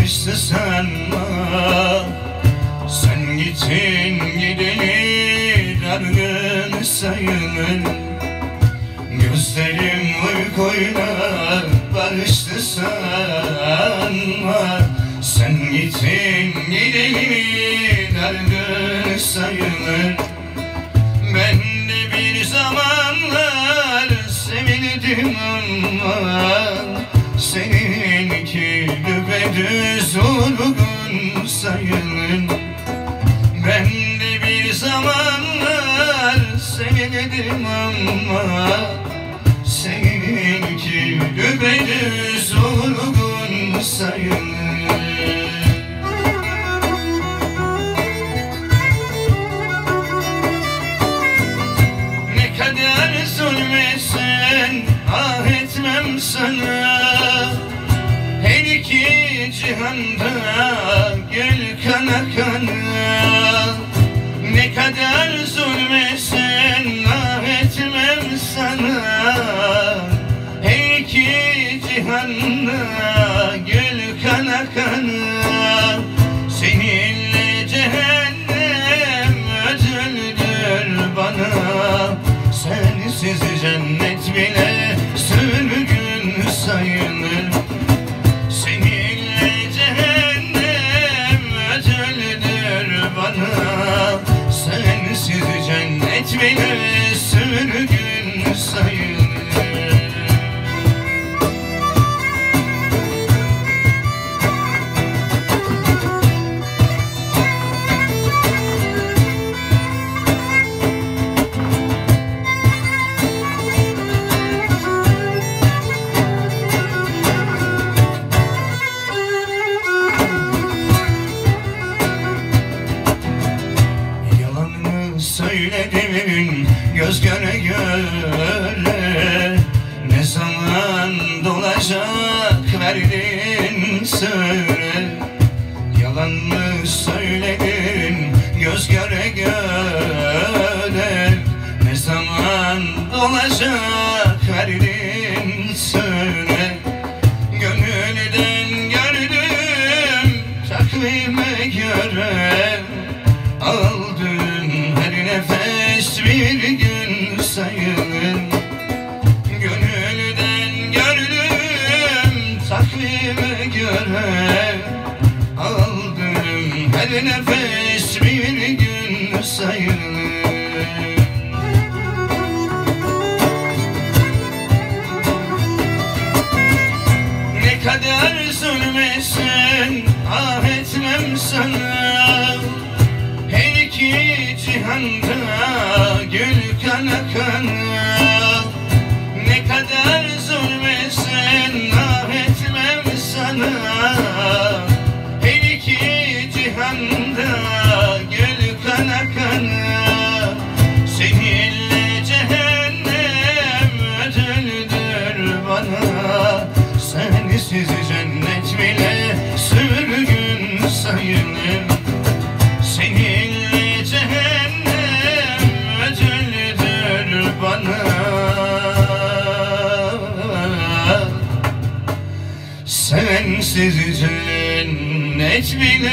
barıştı sanma. Sen gittin gideli dargın sayılır. Gözlerim uykuyla barıştı sanma. Sen gittin gideli dargın sayılır. Ben de bir zamanlar sevildim ama seninki düpedüz vurgun sayılır. Ben de bir zamanlar sevildim ama seninki düpedüz vurgun sayılır. Ne kadar zulmetsen ah etmem sana. Her iki cihanda gül kana kana. Ne kadar zulmetsen ah etmem sana. Her iki cihanda gül kana kana. Seninle cehennem ödüldür bana. Sensiz cennet bile sürgün sayılır. Seninle cehennem ödüldür bana. Sensiz cennet bile sürgün sayılır. Söyledim göz göre göre. Ne zaman dolacak verdin söyle. Yalan mı söyledin göz göre göre. Ne zaman dolacak verdin söyle. Gönülden gördüm takvime göre. Aldın her nefes bir gün sayılır. Gönülden gördüm takvime göre. Aldım her nefes bir gün sayılır. Ne kadar zulmetsen ah etmem sana. Her iki cihanda gül kana kana. Ne kadar zulmetsen ah etmem sana. Her iki cihanda gül kana kana. Seninle cehennem ödüldür bana. Sensiz cennet bile sürgün sayılır. Seninle cehennem ödüldür bana. Sensiz cennet bile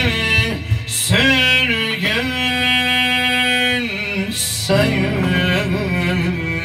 sürgün sayılır.